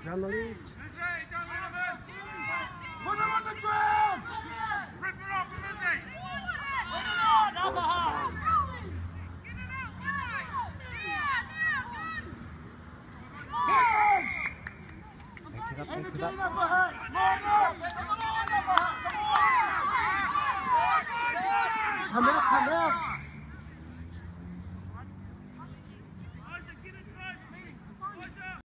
Down the lead. Put him on the ground! Rip it off, Lizzie! Put it on, Alcohol! Pick it up. Come on! Come out, come out.